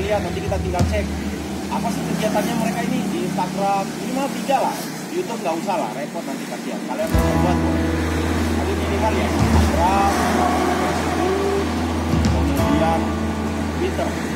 lihat, nanti kita tinggal cek apa sih kegiatannya mereka ini di Instagram. Minimal 3 lah. YouTube nggak usah lah, repot nanti kasihan. Kalian mau buat boleh. Tapi minimal ya Instagram, Facebook, kemudian Twitter.